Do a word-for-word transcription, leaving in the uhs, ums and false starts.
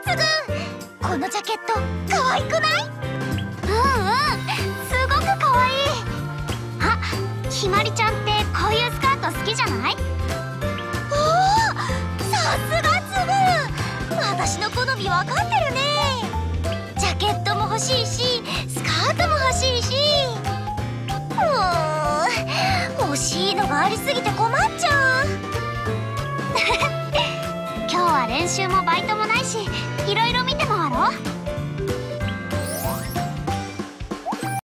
このジャケット可愛くない？うんうん、すごく可愛い。あ、ひまりちゃんってこういうスカート好きじゃない？おお、さすがつぶ。私の好み分かってるね。ジャケットも欲しいし、スカートも欲しいし。もう欲しいのがありすぎて